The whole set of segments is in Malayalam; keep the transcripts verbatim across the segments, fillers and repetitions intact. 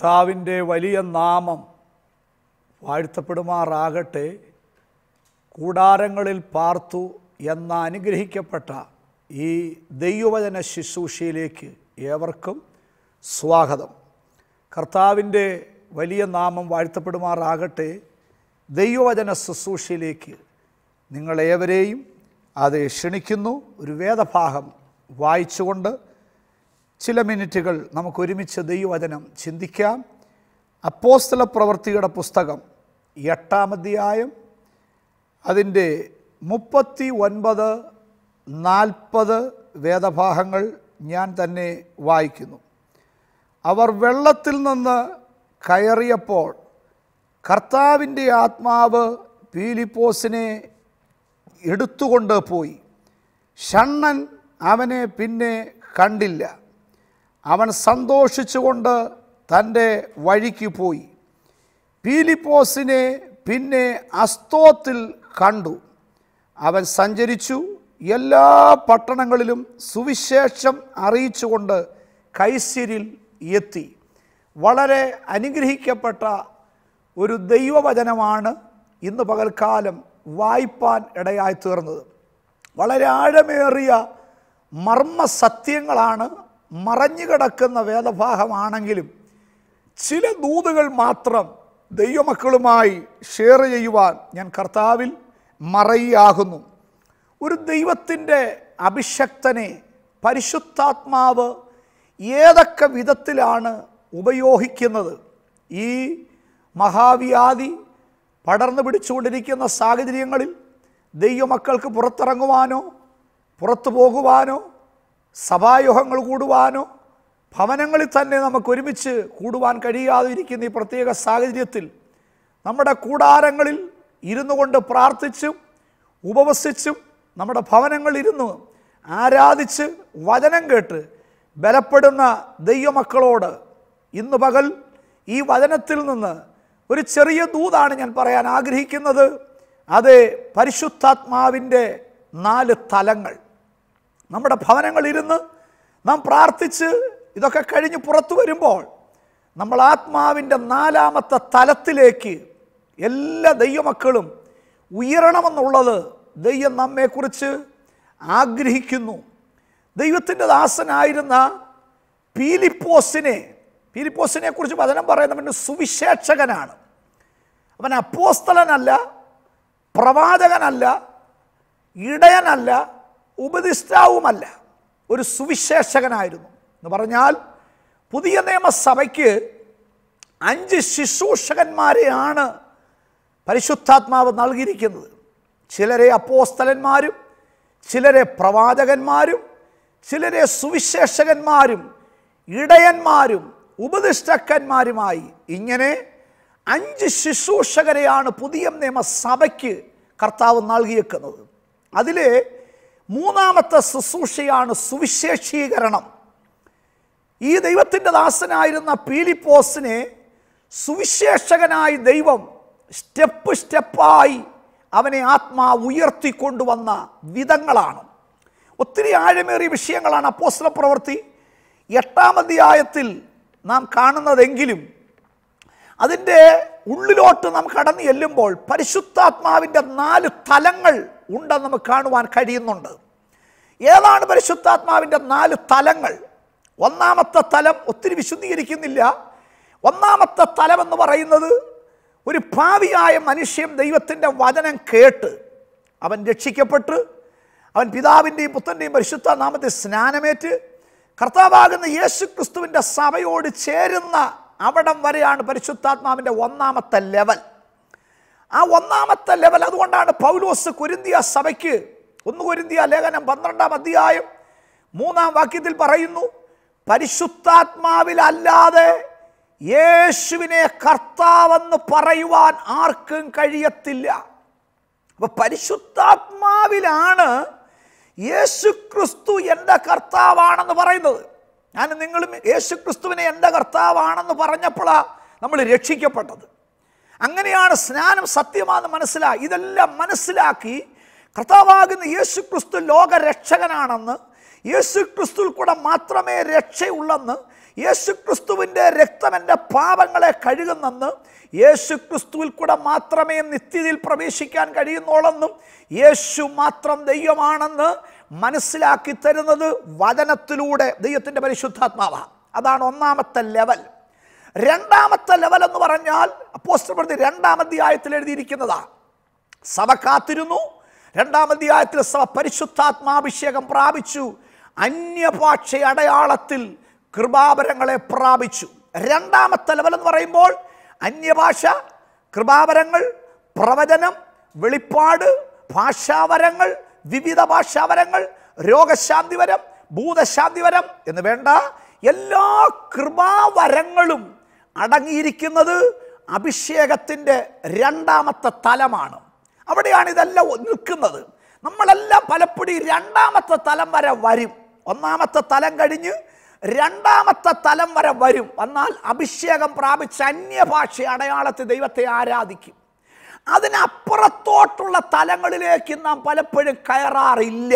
കർത്താവിൻ്റെ വലിയ നാമം വാഴ്ത്തപ്പെടുമാറാകട്ടെ. കൂടാരങ്ങളിൽ പാർത്തു എന്ന അനുഗ്രഹിക്കപ്പെട്ട ഈ ദൈവവചന ശുശ്രൂഷയിലേക്ക് ഏവർക്കും സ്വാഗതം. കർത്താവിൻ്റെ വലിയ നാമം വാഴ്ത്തപ്പെടുമാറാകട്ടെ. ദൈവവചന ശുശ്രൂഷയിലേക്ക് നിങ്ങളേവരെയും അത് ക്ഷണിക്കുന്നു. ഒരു വേദഭാഗം വായിച്ചുകൊണ്ട് ചില മിനിറ്റുകൾ നമുക്കൊരുമിച്ച് ദൈവവചനം ചിന്തിക്കാം. അപ്പോസ്തല പ്രവൃത്തിയുടെ പുസ്തകം എട്ടാം അധ്യായം അതിൻ്റെ മുപ്പത്തി ഒൻപത് നാൽപ്പത് വേദഭാഗങ്ങൾ ഞാൻ തന്നെ വായിക്കുന്നു. അവർ വെള്ളത്തിൽ നിന്ന് കയറിയപ്പോൾ കർത്താവിൻ്റെ ആത്മാവ് ഫിലിപ്പോസിനെ എടുത്തുകൊണ്ട് പോയി. ഷണ്ണൻ അവനെ പിന്നെ കണ്ടില്ല. അവൻ സന്തോഷിച്ചുകൊണ്ട് തൻ്റെ വഴിക്ക് പോയി. ഫിലിപ്പോസിനെ പിന്നെ അസ്തോത്തിൽ കണ്ടു. അവൻ സഞ്ചരിച്ചു എല്ലാ പട്ടണങ്ങളിലും സുവിശേഷം അറിയിച്ചുകൊണ്ട് കൈസരിൽ എത്തി. വളരെ അനുഗ്രഹിക്കപ്പെട്ട ഒരു ദൈവവചനമാണ് ഇന്ന് പകൽക്കാലം വായിപ്പാൻ ഇടയായി തീർന്നത്. വളരെ ആഴമേറിയ മർമ്മസത്യങ്ങളാണ് മറഞ്ഞുകിടക്കുന്ന വേദഭാഗമാണെങ്കിലും ചില ദൂതുകൾ മാത്രം ദൈവമക്കളുമായി ഷെയർ ചെയ്യുവാൻ ഞാൻ കർത്താവിൽ മറയാകുന്നു. ഒരു ദൈവത്തിൻ്റെ അഭിഷക്തനെ പരിശുദ്ധാത്മാവ് ഏതൊക്കെ വിധത്തിലാണ് ഉപയോഗിക്കുന്നത്? ഈ മഹാവ്യാധി പടർന്നു പിടിച്ചുകൊണ്ടിരിക്കുന്ന സാഹചര്യങ്ങളിൽ ദൈവമക്കൾക്ക് പുറത്തിറങ്ങുവാനോ പുറത്തു പോകുവാനോ സഭായോഗങ്ങൾ കൂടുവാനോ ഭവനങ്ങളിൽ തന്നെ നമുക്ക് ഒരുമിച്ച് കൂടുവാൻ കഴിയാതെ ഇരിക്കുന്ന ഈ പ്രത്യേക സാഹചര്യത്തിൽ നമ്മുടെ കൂടാരങ്ങളിൽ ഇരുന്നു കൊണ്ട് പ്രാർത്ഥിച്ചും ഉപവസിച്ചും നമ്മുടെ ഭവനങ്ങളിലിരുന്ന് ആരാധിച്ച് വചനം കേട്ട് ബലപ്പെടുന്ന ദൈവമക്കളോട് ഇന്ന് പകൽ ഈ വചനത്തിൽ നിന്ന് ഒരു ചെറിയ ദൂതാണ് ഞാൻ പറയാൻ ആഗ്രഹിക്കുന്നത്. അത് പരിശുദ്ധാത്മാവിൻ്റെ നാല് തലങ്ങൾ. നമ്മുടെ ഭവനങ്ങളിരുന്ന് നാം പ്രാർത്ഥിച്ച് ഇതൊക്കെ കഴിഞ്ഞ് പുറത്തു വരുമ്പോൾ നമ്മൾ ആത്മാവിൻ്റെ നാലാമത്തെ തലത്തിലേക്ക് എല്ലാ ദൈവമക്കളും ഉയരണമെന്നുള്ളത് ദൈവം നമ്മെക്കുറിച്ച് ആഗ്രഹിക്കുന്നു. ദൈവത്തിൻ്റെ ദാസനായിരുന്ന ഫിലിപ്പോസിനെ ഫിലിപ്പോസിനെ കുറിച്ച് വചനം പറയുന്നവൻ സുവിശേഷകനാണ്. അവൻ അപ്പോസ്തലനല്ല, പ്രവാചകനല്ല, ഇടയനല്ല, ഉപദിഷ്ടാവുമല്ല, ഒരു സുവിശേഷകനായിരുന്നു. എന്ന് പറഞ്ഞാൽ പുതിയ നിയമസഭയ്ക്ക് അഞ്ച് ശുശ്രൂഷകന്മാരെയാണ് പരിശുദ്ധാത്മാവ് നൽകിയിരിക്കുന്നത്. ചിലരെ അപ്പോസ്തലന്മാരും, ചിലരെ പ്രവാചകന്മാരും, ചിലരെ സുവിശേഷകന്മാരും, ഇടയന്മാരും, ഉപദിഷ്ടക്കന്മാരുമായി ഇങ്ങനെ അഞ്ച് ശുശ്രൂഷകരെയാണ് പുതിയ നിയമസഭയ്ക്ക് കർത്താവ് നൽകിയേക്കുന്നത്. അതിലെ മൂന്നാമത്തെ ശുശ്രൂഷയാണ് സുവിശേഷീകരണം. ഈ ദൈവത്തിൻ്റെ ദാസനായിരുന്ന ഫിലിപ്പോസിനെ സുവിശേഷകനായി ദൈവം സ്റ്റെപ്പ് സ്റ്റെപ്പായി അവനെ ആത്മാവ് ഉയർത്തിക്കൊണ്ടുവന്ന വിധങ്ങളാണ്. ഒത്തിരി ആഴമേറിയ വിഷയങ്ങളാണ് അപ്പോസ്തല പ്രവൃത്തി എട്ടാം അധ്യായത്തിൽ നാം കാണുന്നതെങ്കിലും അതിൻ്റെ ഉള്ളിലോട്ട് നാം കടന്നു ചെല്ലുമ്പോൾ പരിശുദ്ധാത്മാവിൻ്റെ നാല് തലങ്ങൾ ഉണ്ടെന്ന് നമുക്ക് കാണുവാൻ കഴിയുന്നുണ്ട്. ഏതാണ് പരിശുദ്ധാത്മാവിൻ്റെ നാല് തലങ്ങൾ? ഒന്നാമത്തെ തലം ഒത്തിരി വിശദീകരിക്കുന്നില്ല. ഒന്നാമത്തെ തലം എന്ന് പറയുന്നത് ഒരു പാപിയായ മനുഷ്യൻ ദൈവത്തിൻ്റെ വചനം കേട്ട് അവൻ രക്ഷിക്കപ്പെട്ട് അവൻ പിതാവിൻ്റെയും പുത്രൻ്റെയും പരിശുദ്ധ നാമത്തെ സ്നാനമേറ്റ് കർത്താവാകുന്ന യേശു ക്രിസ്തുവിൻ്റെ സഭയോട് ചേരുന്ന അവിടം വരെയാണ് പരിശുദ്ധാത്മാവിൻ്റെ ഒന്നാമത്തെ ലെവൽ. ആ ഒന്നാമത്തെ ലെവൽ അതുകൊണ്ടാണ് പൗലോസ് കൊരിന്തിയ സഭയ്ക്ക് ഒന്ന് കൊരിന്തിയ ലേഖനം പന്ത്രണ്ടാം അധ്യായം മൂന്നാം വാക്യത്തിൽ പറയുന്നു, പരിശുദ്ധാത്മാവിലല്ലാതെ യേശുവിനെ കർത്താവെന്ന് പറയുവാൻ ആർക്കും കഴിയത്തില്ല. അപ്പോൾ പരിശുദ്ധാത്മാവിലാണ് യേശു ക്രിസ്തു എൻ്റെ കർത്താവാണെന്ന് പറയുന്നത്. ഞാൻ നിങ്ങളും യേശു ക്രിസ്തുവിനെ എൻ്റെ കർത്താവാണെന്ന് പറഞ്ഞപ്പോഴാണ് നമ്മൾ രക്ഷിക്കപ്പെട്ടത്. അങ്ങനെയാണ് സ്നാനം സത്യമാണെന്ന് മനസ്സിലാക്കി. ഇതെല്ലാം മനസ്സിലാക്കി കർത്താവാകുന്ന യേശു ക്രിസ്തു ലോകരക്ഷകനാണെന്ന്, യേശു ക്രിസ്തുവിൽ കൂടെ മാത്രമേ രക്ഷയുള്ളെന്ന്, യേശുക്രിസ്തുവിൻ്റെ രക്തം എൻ്റെ പാപങ്ങളെ കഴുകുന്നെന്ന്, യേശുക്രിസ്തുവിൽ കൂടെ മാത്രമേ നിത്യതയിൽ പ്രവേശിക്കാൻ കഴിയുന്നുള്ളെന്നും, യേശു മാത്രം ദൈവമാണെന്ന് മനസ്സിലാക്കി തരുന്നത് വചനത്തിലൂടെ ദൈവത്തിൻ്റെ പരിശുദ്ധാത്മാവാണ്. അതാണ് ഒന്നാമത്തെ ലെവൽ. രണ്ടാമത്തെ ലെവൽ എന്ന് പറഞ്ഞാൽ അപ്പോസ്തലർ പ്രവൃത്തി രണ്ടാം അധ്യായത്തിൽ എഴുതിയിരിക്കുന്നതാണ്. സഭ കാത്തിരുന്നു. രണ്ടാം അധ്യായത്തിൽ സഭ പരിശുദ്ധാത്മാഭിഷേകം പ്രാപിച്ചു, അന്യഭാഷ അടയാളത്തിൽ കൃപാവരങ്ങളെ പ്രാപിച്ചു. രണ്ടാമത്തെ ലെവൽ എന്ന് പറയുമ്പോൾ അന്യഭാഷ, കൃപാവരങ്ങൾ, പ്രവചനം, വെളിപ്പാട്, ഭാഷാവരങ്ങൾ, വിവിധ ഭാഷാവരങ്ങൾ, രോഗശാന്തിവരം, ഭൂതശാന്തിവരം എന്ന് വേണ്ട എല്ലാ കൃപാവരങ്ങളും അടങ്ങിയിരിക്കുന്നത് അഭിഷേകത്തിൻ്റെ രണ്ടാമത്തെ തലമാണ്. അവിടെയാണ് ഇതെല്ലാം നിൽക്കുന്നത്. നമ്മളെല്ലാം പലപ്പോഴും രണ്ടാമത്തെ തലം വരെ വരും. ഒന്നാമത്തെ തലം കഴിഞ്ഞ് രണ്ടാമത്തെ തലം വരെ വരും. എന്നാൽ അഭിഷേകം പ്രാപിച്ച അന്യഭാഷ അടയാളത്തിൽ ദൈവത്തെ ആരാധിക്കും. അതിനപ്പുറത്തോട്ടുള്ള തലങ്ങളിലേക്ക് നാം പലപ്പോഴും കയറാറില്ല.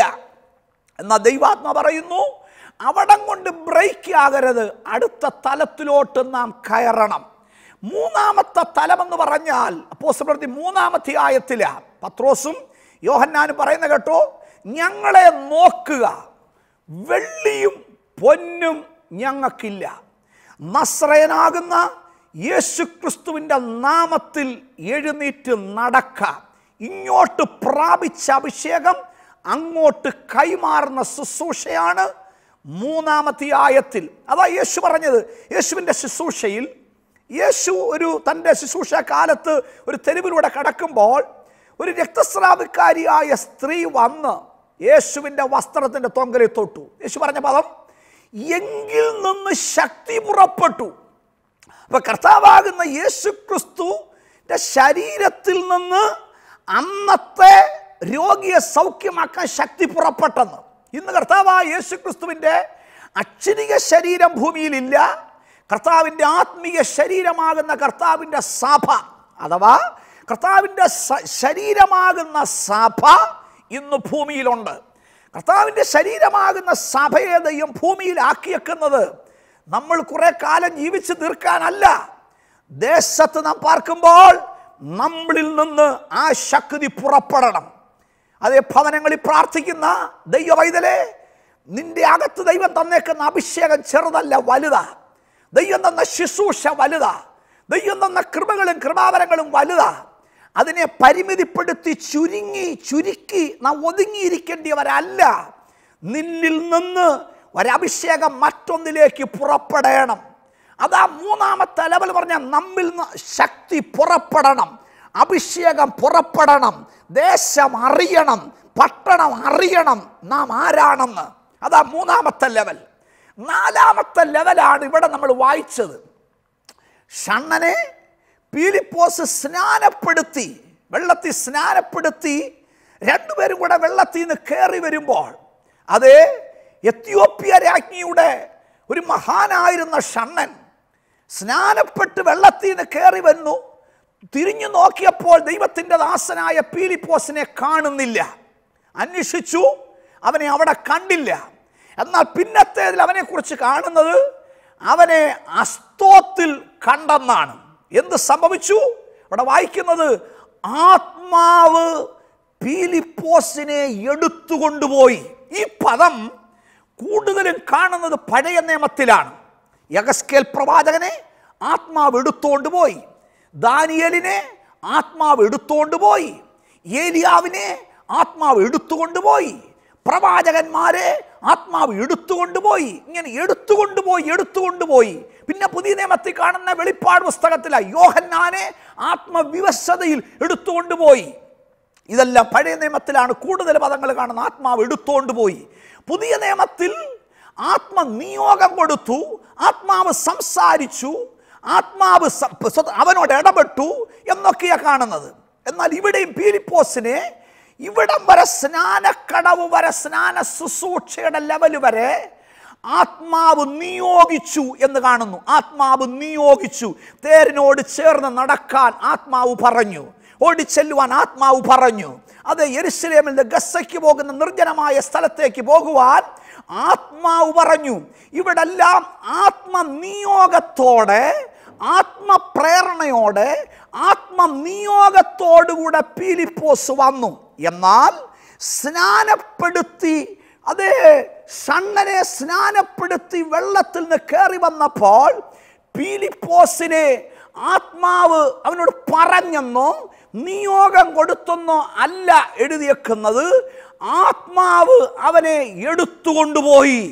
എന്നാൽ ദൈവാത്മ പറയുന്നു, അവിടം കൊണ്ട് ബ്രേക്ക് ആകരുത്, അടുത്ത തലത്തിലോട്ട് നാം കയറണം. മൂന്നാമത്തെ തലമെന്ന് പറഞ്ഞാൽ അപ്പോസ്തലർ പ്രവൃത്തി മൂന്നാമത്തെ ആയത്തില പത്രോസും യോഹന്നാനും പറയുന്ന കേട്ടോ, ഞങ്ങളെ നോക്കുക, വെള്ളിയും പൊന്നും ഞങ്ങൾക്കില്ല, നസ്രയനാകുന്ന യേശുക്രിസ്തുവിൻ്റെ നാമത്തിൽ എഴുന്നേറ്റ് നടക്ക, ഇങ്ങോട്ട് പ്രാപിച്ച അഭിഷേകം അങ്ങോട്ട് കൈമാറുന്ന ശുശ്രൂഷയാണ് മൂന്നാമത്തെ ആയത്തിൽ. അതാ യേശു പറഞ്ഞത്. യേശുവിൻ്റെ ശുശ്രൂഷയിൽ യേശു ഒരു തൻ്റെ ശുശ്രൂഷ കാലത്ത് ഒരു തെരുവിലൂടെ കടക്കുമ്പോൾ ഒരു രക്തസ്രാവക്കാരിയായ സ്ത്രീ വന്ന് യേശുവിൻ്റെ വസ്ത്രത്തിൻ്റെ തൊങ്കലിൽ തൊട്ടു. യേശു പറഞ്ഞ പദം, എങ്കിൽ നിന്ന് ശക്തി പുറപ്പെട്ടു. അപ്പൊ കർത്താവാകുന്ന യേശുക്രിസ്തുവിന്റെ ശരീരത്തിൽ നിന്ന് അന്നത്തെ രോഗിയെ സൗഖ്യമാക്കാൻ ശക്തി പുറപ്പെട്ടെന്ന്. ഇന്ന് കർത്താവായ യേശുക്രിസ്തുവിന്റെ അക്ഷരിക ശരീരം ഭൂമിയിലില്ല. കർത്താവിൻ്റെ ആത്മീയ ശരീരമാകുന്ന കർത്താവിൻ്റെ സഭ, അഥവാ കർത്താവിൻ്റെ ശരീരമാകുന്ന സഭ ഇന്ന് ഭൂമിയിലുണ്ട്. കർത്താവിൻ്റെ ശരീരമാകുന്ന സഭയെ ദൈവം ഭൂമിയിൽ ആക്കിയേക്കുന്നത് നമ്മൾ കുറെ കാലം ജീവിച്ച് തീർക്കാനല്ല. ദേശത്ത് നാം പാർക്കുമ്പോൾ നമ്മളിൽ നിന്ന് ആ ശക്തി പുറപ്പെടണം. അതേ ഭവനങ്ങളിൽ പ്രാർത്ഥിക്കുന്ന ദൈവ വൈതലേ, നിന്റെ അകത്ത് ദൈവം തന്നേക്കുന്ന അഭിഷേകം ചെറുതല്ല, വലുതാ. ദൈവം തന്ന ശുശ്രൂഷ വലുതാ. ദൈവം തന്ന കൃപകളും കൃപാവരങ്ങളും വലുതാ. അതിനെ പരിമിതിപ്പെടുത്തി ചുരുങ്ങി ചുരുക്കി നാം ഒതുങ്ങിയിരിക്കേണ്ടിയവരല്ല. നിന്നിൽ നിന്ന് ഒരഭിഷേകം മറ്റൊന്നിലേക്ക് പുറപ്പെടണം. അതാ മൂന്നാമത്തെ ലെവൽ പറഞ്ഞ, നമ്മിൽ നിന്ന് ശക്തി പുറപ്പെടണം, അഭിഷേകം പുറപ്പെടണം, ദേശം അറിയണം, പട്ടണം അറിയണം നാം ആരാണെന്ന്. അതാ മൂന്നാമത്തെ ലെവൽ. നാലാമത്തെ ലെവലാണ് ഇവിടെ നമ്മൾ വായിച്ചത്. ഷണ്ണനെ പീലിപ്പോസ് സ്നാനപ്പെടുത്തി, വെള്ളത്തിൽ സ്നാനപ്പെടുത്തി, രണ്ടുപേരും കൂടെ വെള്ളത്തിൽ നിന്ന് കയറി വരുമ്പോൾ, അതേ എത്യോപ്യ രാജ്ഞിയുടെ ഒരു മഹാനായിരുന്ന ഷണ്ണൻ സ്നാനപ്പെട്ട് വെള്ളത്തിൽ നിന്ന് കയറി വന്നു. തിരിഞ്ഞു നോക്കിയപ്പോൾ ദൈവത്തിൻ്റെ ദാസനായ പീലിപ്പോസിനെ കാണുന്നില്ല. അന്വേഷിച്ചു, അവനെ അവിടെ കണ്ടില്ല. എന്നാൽ പിന്നത്തേതിൽ അവനെക്കുറിച്ച് കാണുന്നത് അവനെ അസ്തോത്തിൽ കണ്ടെന്നാണ്. എന്ത് സംഭവിച്ചു? അവിടെ വായിക്കുന്നത്, ആത്മാവ് പീലിപ്പോസിനെ എടുത്തുകൊണ്ടുപോയി. ഈ പദം കൂടുതലും കാണുന്നത് പഴയ നിയമത്തിലാണ്. യഗസ്കേൽ പ്രവാചകനെ ആത്മാവ് എടുത്തുകൊണ്ടുപോയി, ദാനിയേലിനെ ആത്മാവ് എടുത്തുകൊണ്ടുപോയി, ഏലിയാവിനെ ആത്മാവ് എടുത്തുകൊണ്ടുപോയി, പ്രവാചകന്മാരെ ആത്മാവ് എടുത്തുകൊണ്ടുപോയി. ഇങ്ങനെ എടുത്തുകൊണ്ടുപോയി എടുത്തുകൊണ്ടുപോയി പിന്നെ പുതിയ നിയമത്തിൽ കാണുന്ന വെളിപ്പാട് പുസ്തകത്തിലെ യോഹന്നാനെ ആത്മവിവശതയിൽ എടുത്തുകൊണ്ടുപോയി. ഇതെല്ലാം പഴയ നിയമത്തിലാണ് കൂടുതൽ പദങ്ങൾ കാണുന്നത്. ആത്മാവ് എടുത്തുകൊണ്ടുപോയി. പുതിയ നിയമത്തിൽ ആത്മനിയോഗം കൊടുത്തു, ആത്മാവ് സംസാരിച്ചു, ആത്മാവ് അവനോട് ഇടപെട്ടു എന്നൊക്കെയാണ് കാണുന്നത്. എന്നാൽ ഇവിടെയും പീലിപ്പോസിനെ ഇവിടം വരെ, സ്നാനക്കടവ് വരെ, സ്നാന ശുശ്രൂഷയുടെ ലെവൽ വരെ ആത്മാവ് നിയോഗിച്ചു എന്ന് കാണുന്നു. ആത്മാവ് നിയോഗിച്ചു. തേരിനോട് ചേർന്ന് നടക്കാൻ ആത്മാവ് പറഞ്ഞു, ഓടിച്ചെല്ലുവാൻ ആത്മാവ് പറഞ്ഞു. അത് യെരുശലേമിൽ നിന്ന് ഗസ്സയ്ക്ക് പോകുന്ന നിർജ്ജനമായ സ്ഥലത്തേക്ക് പോകുവാൻ ആത്മാവ് പറഞ്ഞു. ഇവിടെല്ലാം ആത്മനിയോഗത്തോടെ, ആത്മപ്രേരണയോടെ, ആത്മനിയോഗത്തോടുകൂടെ പീലിപ്പോസ് വന്നു. എന്നാൽ സ്നാനപ്പെടുത്തി, അതേ ഷണ്ണനെ സ്നാനപ്പെടുത്തി വെള്ളത്തിൽ നിന്ന് കയറി വന്നപ്പോൾ പീലിപ്പോസിനെ ആത്മാവ് അവനോട് പറഞ്ഞെന്നോ നിയോഗം കൊടുത്തെന്നോ അല്ല എഴുതിയേക്കുന്നത്. ആത്മാവ് അവനെ എടുത്തുകൊണ്ടുപോയി.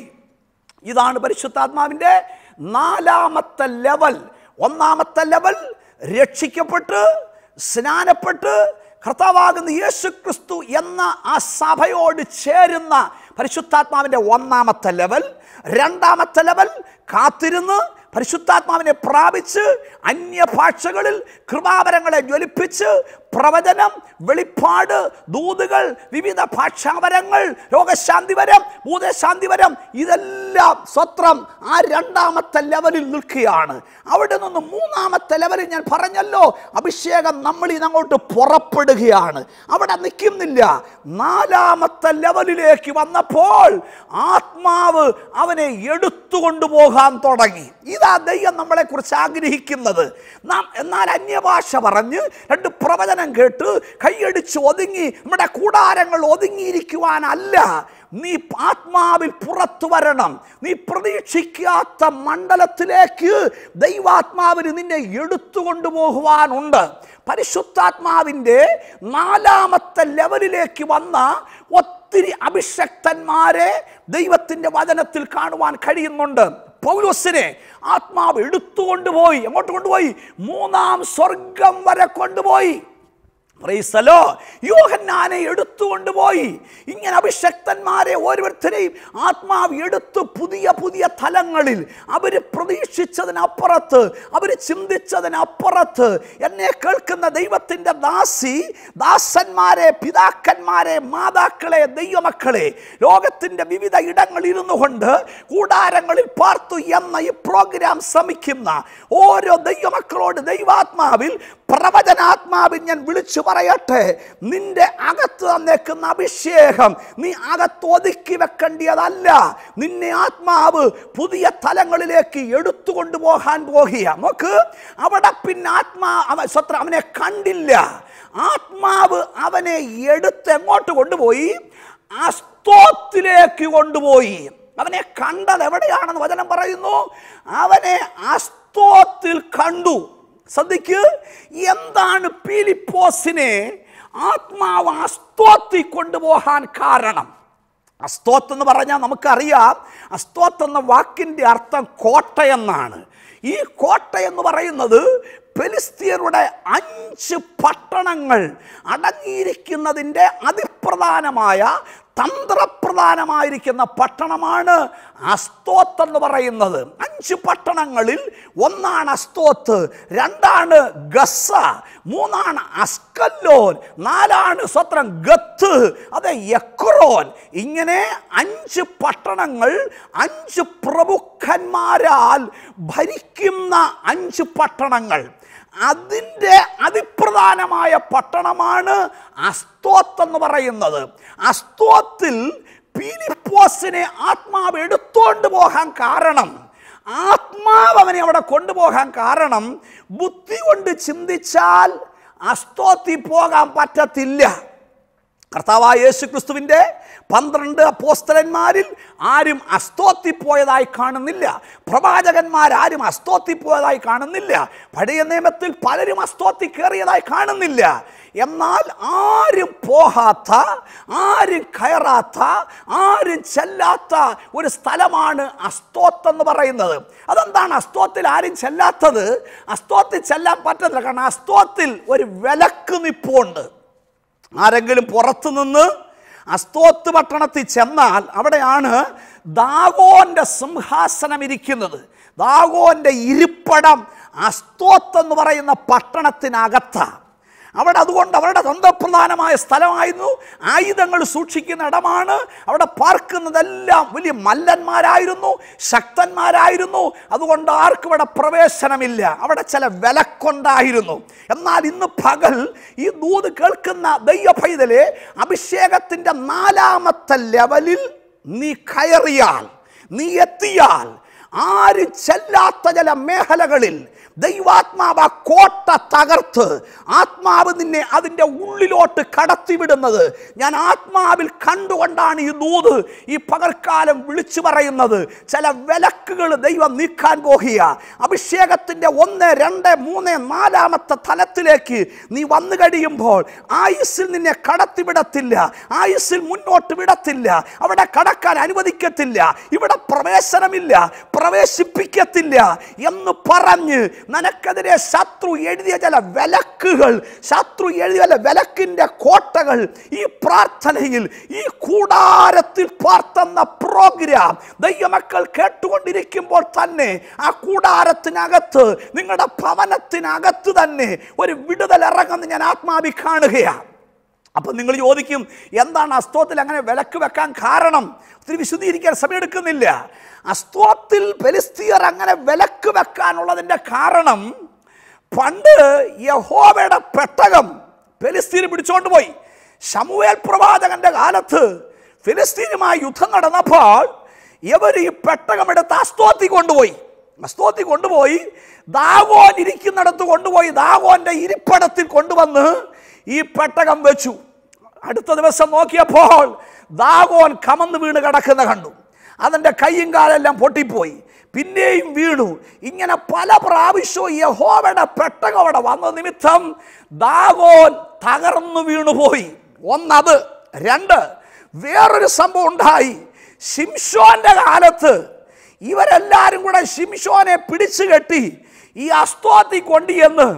ഇതാണ് പരിശുദ്ധാത്മാവിൻ്റെ നാലാമത്തെ ലെവൽ. ഒന്നാമത്തെ ലെവൽ രക്ഷിക്കപ്പെട്ട് സ്നാനപ്പെട്ട് കർത്താവാകുന്ന യേശു ക്രിസ്തു എന്ന ആ സഭയോട് ചേരുന്ന പരിശുദ്ധാത്മാവിൻ്റെ ഒന്നാമത്തെ ലെവൽ. രണ്ടാമത്തെ ലെവൽ കാത്തിരുന്ന് പരിശുദ്ധാത്മാവിനെ പ്രാപിച്ച് അന്യഭാഷകളിൽ കൃപാവരങ്ങളെ ജ്വലിപ്പിച്ച് പ്രവചനം, വെളിപ്പാട്, ദൂതുകൾ, വിവിധ ഭാഷാവരങ്ങൾ, രോഗശാന്തിവരം, ഭൂതശാന്തിവരം, ഇതെല്ലാം സ്വത്രം ആ രണ്ടാമത്തെ ലെവലിൽ നിൽക്കുകയാണ്. അവിടെ നിന്ന് മൂന്നാമത്തെ ലെവലിൽ ഞാൻ പറഞ്ഞല്ലോ, അഭിഷേകം നമ്മളിൽ നിന്ന് അങ്ങോട്ട് പുറപ്പെടുകയാണ്. അവിടെ നിൽക്കുന്നില്ല. നാലാമത്തെ ലെവലിലേക്ക് വന്നപ്പോൾ ആത്മാവ് അവനെ എടുത്തുകൊണ്ടുപോകാൻ തുടങ്ങി. ഇതാ ദൈവം നമ്മളെ കുറിച്ച് ആഗ്രഹിക്കുന്നത്. നാം എന്നാൽ അന്യഭാഷ പറഞ്ഞ് രണ്ട് പ്രവചനം കേട്ട് കൈയടിച്ച് ഒതുങ്ങി നമ്മുടെ കൂടാരങ്ങൾ ഒതുങ്ങിയിരിക്കുവാനല്ല. നീ ആത്മാവിൽ പുറത്തു വരണം. നീ പ്രതീക്ഷിക്കാത്ത മണ്ഡലത്തിലേക്ക് ദൈവാത്മാവിന് നിന്നെ എടുത്തുകൊണ്ടുപോകുവാനുണ്ട്. പരിശുദ്ധാത്മാവിൻ്റെ നാലാമത്തെ ലെവലിലേക്ക് വന്ന ഒത്തിരി അഭിഷക്തന്മാരെ ദൈവത്തിൻ്റെ വചനത്തിൽ കാണുവാൻ കഴിയുന്നുണ്ട്. പൗലോസിനെ ആത്മാവ് എടുത്തുകൊണ്ടുപോയി. എങ്ങോട്ട് കൊണ്ടുപോയി? മൂന്നാം സ്വർഗം വരെ കൊണ്ടുപോയി. Praise the lord. യോഹന്നാനെ എടുത്തുകൊണ്ടുപോയി. ഇങ്ങനെ അഭിഷക്തന്മാരെ ഓരോരുത്തരെയും ആത്മാവ് എടുത്ത് പുതിയ പുതിയ തലങ്ങളിൽ അവർ പ്രതീക്ഷിച്ചതിനപ്പുറത്ത്, അവർ ചിന്തിച്ചതിനപ്പുറത്ത്, എന്നെ കേൾക്കുന്ന ദൈവത്തിൻ്റെ ദാസി ദാസന്മാരെ, പിതാക്കന്മാരെ, മാതാക്കളെ, ദൈവമക്കളെ, ലോകത്തിൻ്റെ വിവിധ ഇടങ്ങളിൽ ഇരുന്നു കൊണ്ട് കൂടാരങ്ങളിൽ പാർത്തു എന്ന ഈ പ്രോഗ്രാം ശ്രമിക്കുന്ന ഓരോ ദൈവമക്കളോട് ദൈവാത്മാവിൽ, പ്രവചനാത്മാവിൽ ഞാൻ വിളിച്ചു പറയട്ടെ, നിന്റെ അകത്ത് തന്നേക്കുന്ന അഭിഷേകം നീ അകത്ത് ഒതുക്കി വെക്കേണ്ടതല്ല. നിന്നെ ആത്മാവ് പുതിയ തലങ്ങളിലേക്ക് എടുത്തുകൊണ്ടുപോകാൻ പോകുക. നോക്ക്, അവിടെ പിന്നെ ആത്മാ സ്വത്ര അവനെ കണ്ടില്ല. ആത്മാവ് അവനെ എടുത്ത് എങ്ങോട്ട് കൊണ്ടുപോയി? അസ്തോത്തിലേക്ക് കൊണ്ടുപോയി. അവനെ കണ്ടത് എവിടെയാണെന്ന് വചനം പറയുന്നു. അവനെ അസ്തോത്തിൽ കണ്ടു. ശ്രദ്ധിക്ക്, എന്താണ് പീലിപ്പോസിനെ ആത്മാവ് അസ്തോത്തിൽ കൊണ്ടുപോകാൻ കാരണം? അസ്തോത്ത് എന്ന് പറഞ്ഞാൽ നമുക്കറിയാം, അസ്തോത്ത് എന്ന വാക്കിൻ്റെ അർത്ഥം കോട്ടയെന്നാണ്. ഈ കോട്ട എന്ന് പറയുന്നത് ഫെലിസ്ത്യരുടെ അഞ്ച് പട്ടണങ്ങൾ അടങ്ങിയിരിക്കുന്നതിൻ്റെ അതിപ്രധാനമായ, തന്ത്രപ്രധാനമായിരിക്കുന്ന പട്ടണമാണ് അസ്തോത്ത് എന്ന് പറയുന്നത്. അഞ്ച് പട്ടണങ്ങളിൽ ഒന്നാണ് അസ്തോത്ത്, രണ്ടാണ് ഗസ്സ, മൂന്നാണ് അസ്കല്ലോൻ, നാലാണ് സ്വത്രം ഗത്ത്, അതെ എക്രോൻ. ഇങ്ങനെ അഞ്ച് പട്ടണങ്ങൾ, അഞ്ച് പ്രഭുക്കന്മാരാൽ ഭരിക്കുന്ന അഞ്ച് പട്ടണങ്ങൾ. അതിൻ്റെ അതിപ്രധാനമായ പട്ടണമാണ് അസ്തോത്ത് എന്ന് പറയുന്നത്. അസ്തോത്തിൽ പീലിപ്പോസിനെ ആത്മാവ് എടുത്തോണ്ട് പോകാൻ കാരണം, ആത്മാവ് അവനെ അവിടെ കൊണ്ടുപോകാൻ കാരണം, ബുദ്ധി കൊണ്ട് ചിന്തിച്ചാൽ അസ്തോത്തിൽ പോകാൻ പറ്റത്തില്ല. കർത്താവായ യേശു ക്രിസ്തുവിൻ്റെ പന്ത്രണ്ട് അപ്പോസ്തലന്മാരിൽ ആരും അസ്തോത്തിൽ പോയതായി കാണുന്നില്ല. പ്രവാചകന്മാരാരും അസ്തോത്തിൽ പോയതായി കാണുന്നില്ല. പഴയ നിയമത്തിൽ പലരും അസ്തോത്തിൽ കയറിയതായി കാണുന്നില്ല. എന്നാൽ ആരും പോകാത്ത, ആരും കയറാത്ത, ആരും ചെല്ലാത്ത ഒരു സ്ഥലമാണ് അസ്തോത്ത് എന്ന് പറയുന്നത്. അതെന്താണ് അസ്തോത്തിൽ ആരും ചെല്ലാത്തത്? അസ്തോത്തിൽ ചെല്ലാൻ പറ്റത്തില്ല. കാരണം അസ്തോത്തിൽ ഒരു വിലക്ക് നിപ്പുണ്ട്. ആരെങ്കിലും പുറത്തു നിന്ന് അസ്തോത്ത് പട്ടണത്തിൽ ചെന്നാൽ അവിടെയാണ് ദാഗോന്റെ സിംഹാസനം ഇരിക്കുന്നത്. ദാഗോന്റെ ഇരിപ്പിടം അസ്തോത്ത് എന്ന് പറയുന്ന പട്ടണത്തിനകത്താണ്. അവിടെ അതുകൊണ്ട് അവരുടെ തന്ത്രപ്രധാനമായ സ്ഥലമായിരുന്നു. ആയുധങ്ങൾ സൂക്ഷിക്കുന്ന ഇടമാണ്. അവിടെ പാർക്കുന്നതെല്ലാം വലിയ മല്ലന്മാരായിരുന്നു, ശക്തന്മാരായിരുന്നു. അതുകൊണ്ട് ആർക്കും ഇവിടെ പ്രവേശനമില്ല. അവിടെ ചില വിലക്കുണ്ടായിരുന്നു. എന്നാൽ ഇന്ന് പകൽ ഈ ദൂത് കേൾക്കുന്ന ദൈവ പൈതലെ, അഭിഷേകത്തിൻ്റെ നാലാമത്തെ ലെവലിൽ നീ കയറിയാൽ, നീ എത്തിയാൽ, ആരും ചെല്ലാത്ത ചില മേഖലകളിൽ ദൈവാത്മാവ് ആ കോട്ട തകർത്ത് ആത്മാവ് നിന്നെ അതിൻ്റെ ഉള്ളിലോട്ട് കടത്തിവിടുന്നത് ഞാൻ ആത്മാവിൽ കണ്ടുകൊണ്ടാണ് ഈ ദൂത് ഈ പകൽക്കാലം വിളിച്ചു പറയുന്നത്. ചില വിലക്കുകൾ ദൈവം നീക്കാൻ പോകുക. അഭിഷേകത്തിൻ്റെ ഒന്ന്, രണ്ട്, മൂന്ന്, നാലാമത്തെ തലത്തിലേക്ക് നീ വന്നു കഴിയുമ്പോൾ ആയുസ്സിൽ നിന്നെ കടത്തിവിടത്തില്ല, ആയുസ്സിൽ മുന്നോട്ട് വിടത്തില്ല, അവിടെ കടക്കാൻ അനുവദിക്കത്തില്ല, ഇവിടെ പ്രവേശനമില്ല, പ്രവേശിപ്പിക്കത്തില്ല എന്ന് പറഞ്ഞ് നിനക്കെതിരെ ശത്രു എഴുതിയ ചില വിലക്കുകൾ, ശത്രു എഴുതിയ ചില വിലക്കിന്റെ കോട്ടകൾ ഈ പ്രാർത്ഥനയിൽ, ഈ കൂടാരത്തിൽ പാർത്തുന്ന പ്രോഗ്രാം ദൈവമക്കൾ കേട്ടുകൊണ്ടിരിക്കുമ്പോൾ തന്നെ ആ കൂടാരത്തിനകത്ത്, നിങ്ങളുടെ ഭവനത്തിനകത്ത് തന്നെ ഒരു വിടുതൽ ഇറങ്ങുന്ന ഞാൻ ആത്മാവി കാണുകയാണ്. അപ്പം നിങ്ങൾ ചോദിക്കും, എന്താണ് അസ്തോത്തിൽ അങ്ങനെ വിലക്ക് വെക്കാൻ കാരണം? ഒത്തിരി വിശദീകരിക്കാൻ സമയമെടുക്കുന്നില്ല. അസ്തോത്തിൽ ഫെലിസ്തീയർ അങ്ങനെ വിലക്ക് വെക്കാനുള്ളതിൻ്റെ കാരണം, പണ്ട് യഹോവയുടെ പെട്ടകം ഫെലിസ്തീർ പിടിച്ചുകൊണ്ട് പോയി. ശമൂവേൽ പ്രവാചകന്റെ കാലത്ത് ഫിലിസ്തീനുമായി യുദ്ധം നടന്നപ്പോൾ ഇവർ ഈ പെട്ടകമെടുത്ത് അസ്തോത്തി കൊണ്ടുപോയി. അസ്തോത്തി കൊണ്ടുപോയി ദാഗോൻ ഇരിക്കുന്നിടത്ത് കൊണ്ടുപോയി ദാഗോന്റെ ഇരിപ്പിടത്തിൽ കൊണ്ടുവന്ന് ഈ പെട്ടകം വെച്ചു. അടുത്ത ദിവസം നോക്കിയപ്പോൾ ദാഗോൻ കമന്ന് വീണ് കിടക്കുന്ന കണ്ടു. അതിൻ്റെ കൈയും കാലെല്ലാം പൊട്ടിപ്പോയി, പിന്നെയും വീണു. ഇങ്ങനെ പല പ്രാവശ്യവും യഹോവയുടെ പെട്ടകം അവിടെ വന്ന നിമിത്തം ദാഗോൻ തകർന്നു വീണുപോയി. ഒന്നത്. രണ്ട്, വേറൊരു സംഭവം ഉണ്ടായി. ശിംശോന്റെ കാലത്ത് ഇവരെല്ലാരും കൂടെ ശിംശോനെ പിടിച്ചു കെട്ടി ഈ അസ്തോത്തി കൊണ്ടുചെന്ന്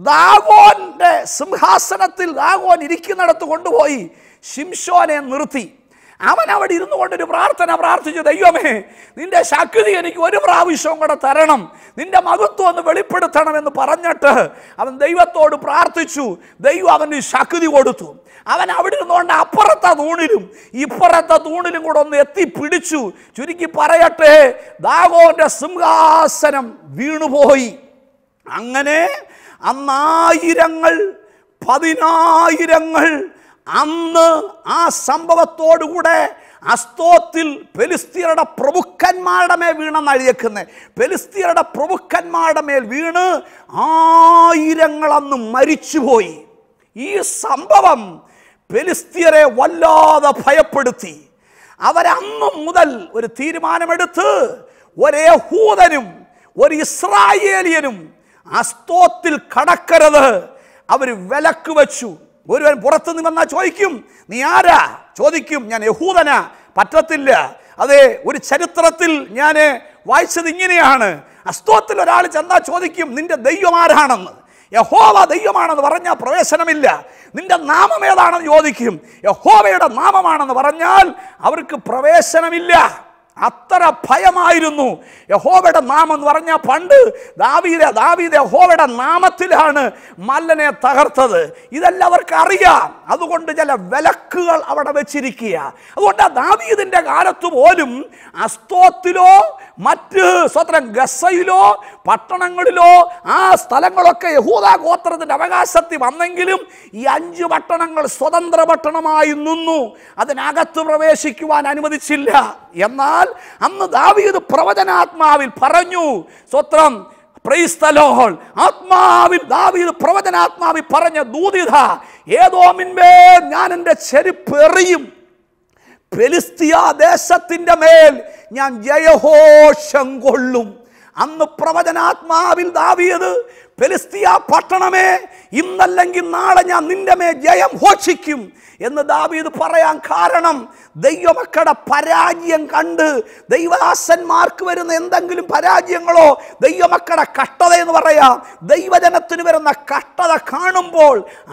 ദാഗോന്റെ സിംഹാസനത്തിൽ ദാഗോൻ ഇരിക്കുന്നിടത്ത് കൊണ്ടുപോയി ശിംശോനെ നിർത്തി. അവൻ അവിടെ ഇരുന്നു കൊണ്ടൊരു പ്രാർത്ഥന പ്രാർത്ഥിച്ചു, ദൈവമേ നിന്റെ ശക്തി എനിക്ക് ഒരു പ്രാവശ്യവും കൂടെ തരണം, നിന്റെ മഹത്വം ഒന്ന് വെളിപ്പെടുത്തണം എന്ന് പറഞ്ഞിട്ട് അവൻ ദൈവത്തോട് പ്രാർത്ഥിച്ചു. ദൈവം അവന് ശക്തി കൊടുത്തു. അവൻ അവിടെ ഇരുന്നുകൊണ്ട് അപ്പുറത്തെ തൂണിലും ഇപ്പുറത്തെ തൂണിലും കൂടെ ഒന്ന് എത്തിപ്പിടിച്ചു. ചുരുക്കി പറയട്ടെ, ദാഗോന്റെ സിംഹാസനം വീണുപോയി. അങ്ങനെ അന്നായിരങ്ങൾ പതിനായിരങ്ങൾ അന്ന് ആ സംഭവത്തോടുകൂടെ അസ്തോത്തിൽ ഫെലിസ്തീയരുടെ പ്രഭുക്കന്മാരുടെ മേൽ വീണെന്ന് എഴുതിയേക്കുന്നത്. ഫെലിസ്തീയരുടെ പ്രഭുക്കന്മാരുടെ മേൽ വീണ് ആയിരങ്ങൾ അന്ന് മരിച്ചുപോയി. ഈ സംഭവം ഫെലിസ്തീയരെ വല്ലാതെ ഭയപ്പെടുത്തി. അവരന്നു മുതൽ ഒരു തീരുമാനമെടുത്ത് ഒരു യഹൂദനും ഒരു ഇസ്രായേലിയനും അസ്തോത്തിൽ കടക്കരുത്. അവർ വിലക്ക് വെച്ചു. ഒരുവൻ പുറത്തുനിന്ന് വന്നാൽ ചോദിക്കും, നീ ആരാ? ചോദിക്കും, ഞാൻ യഹൂദനാ. പറ്റത്തില്ല. അതെ, ഒരു ചരിത്രത്തിൽ ഞാൻ വായിച്ചത് ഇങ്ങനെയാണ്. അസ്തോത്തിൽ ഒരാൾ ചെന്നാൽ ചോദിക്കും, നിന്റെ ദൈവം ആരാണെന്ന്. യഹോവ ദൈവമാണെന്ന് പറഞ്ഞാൽ പ്രവേശനമില്ല. നിന്റെ നാമം ഏതാണെന്ന് ചോദിക്കും. യഹോവയുടെ നാമമാണെന്ന് പറഞ്ഞാൽ അവർക്ക് പ്രവേശനമില്ല. അത്ര ഭയമായിരുന്നു. യഹോവയുടെ നാമം എന്ന് പറഞ്ഞാൽ പണ്ട് ദാവീദ് ദാവീദ് യഹോവയുടെ നാമത്തിലാണ് മല്ലനെ തകർത്തത്. ഇതെല്ലാം അവർക്ക് അറിയാം. അതുകൊണ്ട് ചില വിലക്കുകൾ അവിടെ വെച്ചിരിക്കുക. അതുകൊണ്ട് ആ ദാവീദിന്റെ കാലത്ത് പോലും അസ്തോത്തിലോ മറ്റ് സ്വത്രം ഗസ്സയിലോ പട്ടണങ്ങളിലോ ആ സ്ഥലങ്ങളൊക്കെ യഹൂദാ ഗോത്രത്തിന്റെ അവകാശത്തിൽ വന്നെങ്കിലും ഈ അഞ്ച് പട്ടണങ്ങൾ സ്വതന്ത്ര പട്ടണമായി നിന്നു. അതിനകത്ത് പ്രവേശിക്കുവാൻ അനുവദിച്ചില്ല. എന്നാൽ അന്ന് ദാവീദ് പ്രവചനാത്മാവിൽ പറഞ്ഞു, സ്വത്രം പ്രൈസ് ദി ലോർഡ്, ആത്മാവിൽ ദാവീദ് പ്രവചനാത്മാവിൽ പറഞ്ഞ ദൂതിത, ഏദോമിന്മേൽ ഞാൻ എൻ്റെ ചെരുപ്പ് എറിയും, ഫെലിസ്തീയ ദേശത്തിന്റെ മേൽ ഞാൻ ജയഘോഷം കൊള്ളും. അന്ന് പ്രവചനാത്മാവിൽ ദാവീദ്, ഫെലിസ്തീയ പട്ടണമേ, ഇന്നല്ലെങ്കിൽ നാളെ ഞാൻ നിന്റെ മേൽ ജയം ഘോഷിക്കും എന്ന് ദാവീദ് പറയാൻ കാരണം ദൈവമക്കളുടെ പരാജയം കണ്ട് ദൈവദാസന്മാർക്ക് വരുന്ന എന്തെങ്കിലും പരാജയങ്ങളോ ദൈവമക്കളുടെ കഷ്ടത എന്ന് പറയാം, ദൈവജനത്തിന് വരുന്ന കഷ്ടത കാണുമ്പോൾ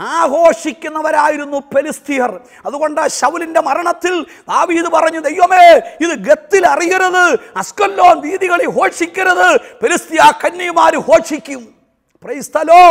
ആഘോഷിക്കുന്നവരായിരുന്നു ഫെലിസ്തീയർ. അതുകൊണ്ട് ശൗലിന്റെ മരണത്തിൽ ദാവീദ് പറഞ്ഞു, ദൈവമേ ഇത് ഗത്തിൽ അറിയരുത്, അസ്കല്ലോൻ വീതികളിൽ ഘോഷിക്കരുത്, ഫെലിസ്തീയ കന്യമാര് ഘോഷിക്കും. Praise the lord.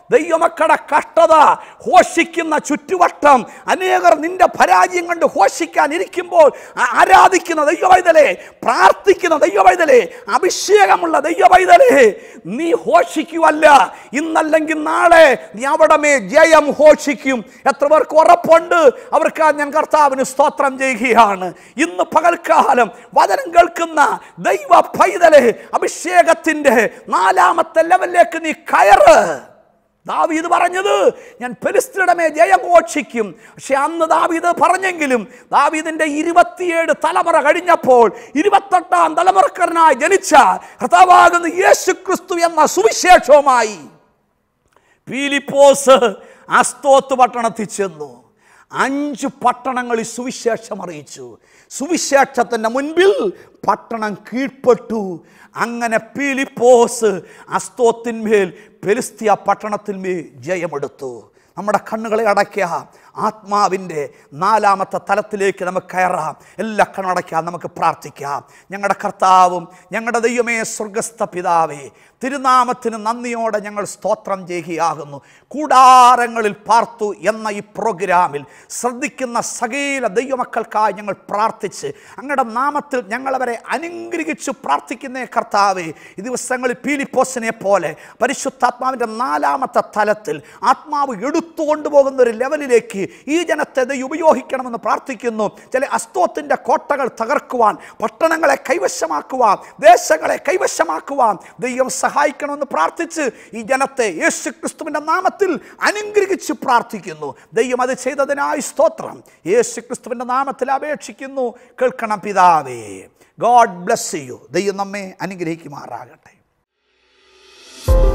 ദൈവമക്കളുടെ കഷ്ടത ഘോഷിക്കുന്ന ചുറ്റുവട്ടം അനേകർ നിന്റെ പരാജയം കണ്ട് ഘോഷിക്കാൻ ഇരിക്കുമ്പോൾ ആരാധിക്കുന്ന ദൈവവൈതലേ, പ്രാർത്ഥിക്കുന്ന ദൈവവൈതലേ, അഭിഷേകമുള്ള ദൈവവൈതലേ, നീ ഘോഷിക്കുവല്ല. ഇന്നല്ലെങ്കിൽ നാളെ നീ അവിടെ മേ ജയം ഘോഷിക്കും. എത്ര പേർക്ക് ഉറപ്പുണ്ട്? അവർക്ക് ഞാൻ കർത്താവിന് സ്തോത്രം ചെയ്യുകയാണ്. ഇന്ന് പകൽക്കാലം വചനം കേൾക്കുന്ന ദൈവ പൈതലേ, അഭിഷേകത്തിന്റെ നാലാമത്തെ ലെവലിലേക്ക് നീ കയറ്. ദാവീദ് പറഞ്ഞത് ഞാൻ ഫെലിസ്ത്യരുടെ മേൽ ജയം ഘോഷിക്കും. പക്ഷെ അന്ന് ദാവീദ് പറഞ്ഞെങ്കിലും ദാവീദിന്റെ ഇരുപത്തിയേഴ് തലമുറ കഴിഞ്ഞപ്പോൾ ഇരുപത്തെട്ടാം തലമുറക്കാരനായി ജനിച്ച കർത്താവാകുന്ന യേശു ക്രിസ്തു എന്ന സുവിശേഷവുമായി ഫിലിപ്പോസ് അസ്തോത്ത് പട്ടണത്തിൽ ചെന്നു. അഞ്ച് പട്ടണങ്ങളിൽ സുവിശേഷം അറിയിച്ചു. സുവിശേഷത്തിൻ്റെ മുൻപിൽ പട്ടണം കീഴ്പ്പെട്ടു. അങ്ങനെ ഫിലിപ്പോസ് അസ്തോത്തിന്മേൽ ഫെലിസ്ത്യ പട്ടണത്തിന്മേൽ ജയമെടുത്തു. നമ്മുടെ കണ്ണുകളെ അടയ്ക്കുക. ആത്മാവിൻ്റെ നാലാമത്തെ തലത്തിലേക്ക് നമുക്ക് കയറാം. എല്ലാ കണ്ണടയ്ക്കാം, നമുക്ക് പ്രാർത്ഥിക്കാം. ഞങ്ങളുടെ കർത്താവും ഞങ്ങളുടെ ദൈവമേ, സ്വർഗസ്ഥ പിതാവേ, തിരുനാമത്തിന് നന്ദിയോടെ ഞങ്ങൾ സ്തോത്രം ചെയ്യുകയാകുന്നു. കൂടാരങ്ങളിൽ പാർത്തു എന്ന ഈ പ്രോഗ്രാമിൽ ശ്രദ്ധിക്കുന്ന സകല ദൈവമക്കൾക്കായി ഞങ്ങൾ പ്രാർത്ഥിച്ച് അങ്ങയുടെ നാമത്തിൽ ഞങ്ങളവരെ അനുഗ്രഹിച്ചു പ്രാർത്ഥിക്കുന്ന കർത്താവേ, ഈ ദിവസങ്ങളിൽ ഫിലിപ്പോസിനെ പോലെ പരിശുദ്ധാത്മാവിൻ്റെ നാലാമത്തെ തലത്തിൽ ആത്മാവ് എടുത്തുകൊണ്ടുപോകുന്ന ഒരു ലെവലിലേക്ക് ഈ ജനത്തെ ഉപയോഗിക്കണമെന്ന് പ്രാർത്ഥിക്കുന്നു. ചില അസ്തോത്തിൻ്റെ കോട്ടകൾ തകർക്കുവാൻ, പട്ടണങ്ങളെ കൈവശമാക്കുവാൻ, ദേശങ്ങളെ കൈവശമാക്കുവാൻ ദൈവം സഹായിക്കണമെന്ന് പ്രാർത്ഥിച്ച് ഈ ജനത്തെ യേശു ക്രിസ്തുവിൻ്റെ നാമത്തിൽ അനുഗ്രഹിച്ച് പ്രാർത്ഥിക്കുന്നു. ദൈവം അത് ചെയ്തതിനായി സ്തോത്രം. യേശു ക്രിസ്തുവിൻ്റെ നാമത്തിൽ അപേക്ഷിക്കുന്നു. കേൾക്കണം പിതാവേ. God bless you. ദൈവം നമ്മെ അനുഗ്രഹിക്കുമാറാകട്ടെ.